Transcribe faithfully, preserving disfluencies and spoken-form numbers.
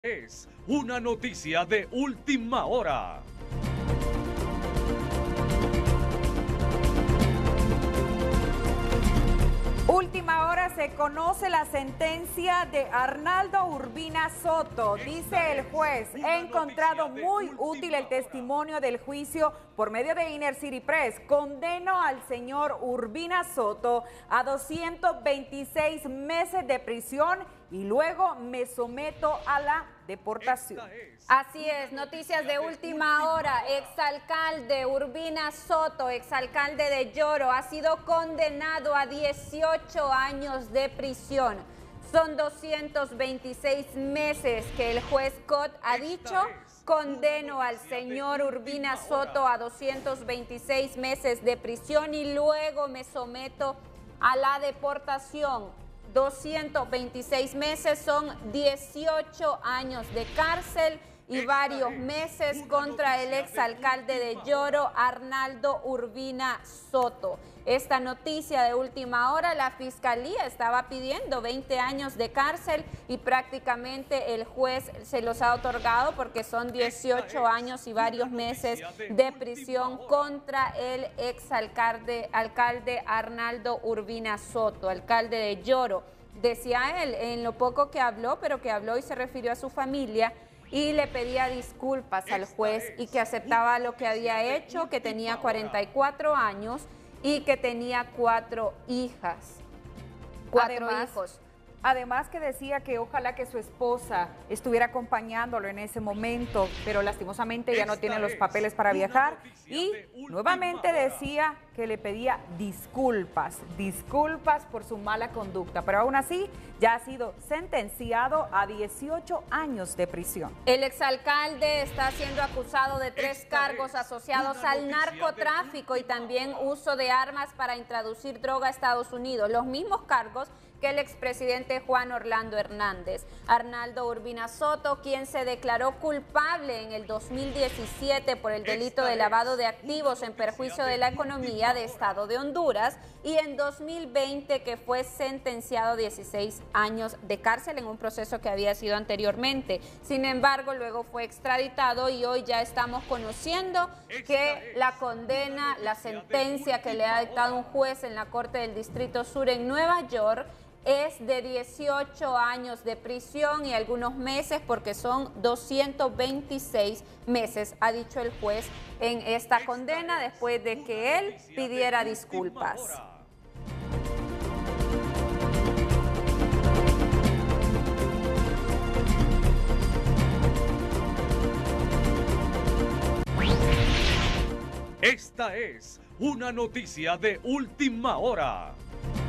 Es una noticia de última hora. Última hora, se conoce la sentencia de Arnaldo Urbina Soto. Dice el juez, he encontrado muy útil el testimonio del juicio por medio de Inner City Press. Condeno al señor Urbina Soto a doscientos veintiséis meses de prisión y luego me someto a la deportación. Así es, noticias de última hora. Exalcalde Urbina Soto, exalcalde de Yoro, ha sido condenado a dieciocho años de prisión. Son doscientos veintiséis meses que el juez Cot ha dicho. Condeno al señor Urbina Soto a doscientos veintiséis meses de prisión y luego me someto a la deportación. doscientos veintiséis meses son dieciocho años de cárcel y varios meses contra el exalcalde de Yoro, Arnaldo Urbina Soto. Esta noticia de última hora, la fiscalía estaba pidiendo veinte años de cárcel y prácticamente el juez se los ha otorgado porque son dieciocho años y varios meses de prisión contra el exalcalde alcalde Arnaldo Urbina Soto, alcalde de Yoro. Decía él en lo poco que habló, pero que habló y se refirió a su familia, y le pedía disculpas al juez y que aceptaba lo que había hecho, que tenía cuarenta y cuatro años y que tenía cuatro hijas, cuatro Además, hijos. Además que decía que ojalá que su esposa estuviera acompañándolo en ese momento, pero lastimosamente ya no tiene los papeles para viajar y nuevamente decía que le pedía disculpas, disculpas por su mala conducta, pero aún así ya ha sido sentenciado a dieciocho años de prisión. El exalcalde está siendo acusado de tres cargos asociados al narcotráfico y también uso de armas para introducir droga a Estados Unidos, los mismos cargos que el expresidente Juan Orlando Hernández. Arnaldo Urbina Soto, quien se declaró culpable en el dos mil diecisiete por el delito de lavado de activos en perjuicio de la economía de Estado de Honduras, y en dos mil veinte que fue sentenciado a dieciséis años de cárcel en un proceso que había sido anteriormente. Sin embargo, luego fue extraditado y hoy ya estamos conociendo que la condena, la sentencia que le ha dictado un juez en la Corte del Distrito Sur en Nueva York es de dieciocho años de prisión y algunos meses, porque son doscientos veintiséis meses, ha dicho el juez en esta condena después de que él pidiera disculpas. Esta es una noticia de última hora.